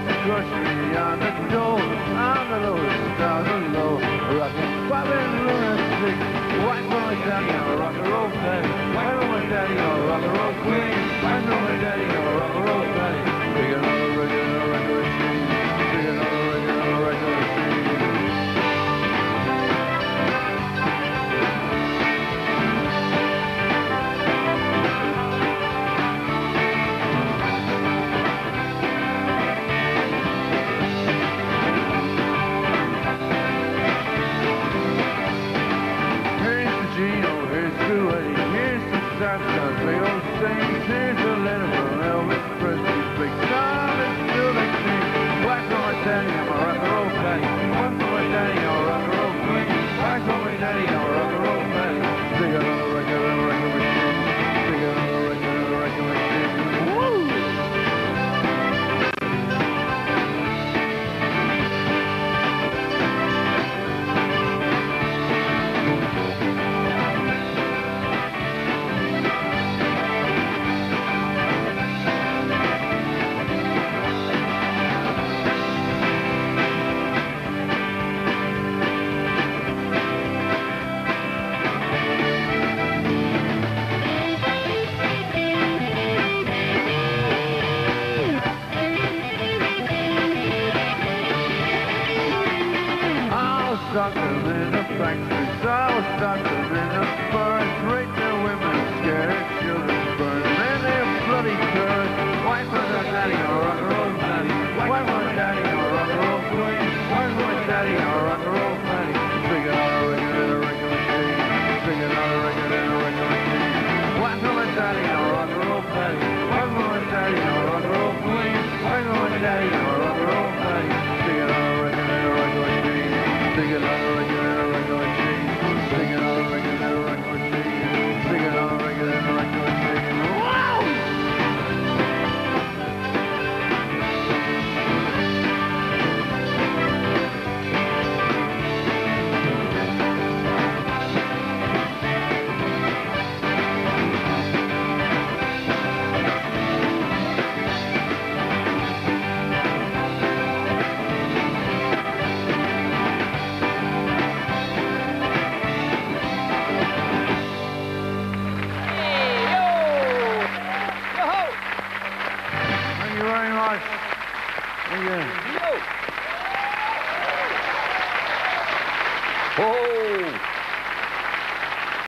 crush me on the door. I'm the lowest of the low. Rockin', poppin', lunatic. White from my daddy on a rock and roll fatty. White from my daddy on a rock and roll queen. White from my daddy on a rock and roll fatty. Big another regular record machine. Big another regular record machine. Big old saints, here's a letter from Elvis Presley. Big time, it's still the king. Whack on my daddy, I'm a rock and roll fatty. Whack on my daddy, I'm a rock and roll queen. Whack on my daddy, I'm a rock and roll fatty. Sing another record machine. Sing another record machine. Woo! Doctor in the factories, I was doctor in the forest. Rape their women, scared children burn. Man, they're bloody curs. Why for their daddy or rock and roll daddy? Why for my daddy or rock and roll queen? Why for my daddy or rock and roll fatty? Sing it on a record in a record machine. Sing it on a record in a record machine. Why for my daddy or rock and roll fatty? Why for my daddy or rock and roll queen? Why for my daddy or rock and roll fatty? Sing it on a record in a record machine. Sing it on a record in a record machine. Sing it on a record in a record machine. Sing it on a record in a record machine. Wow! Thank you very much. Thank you.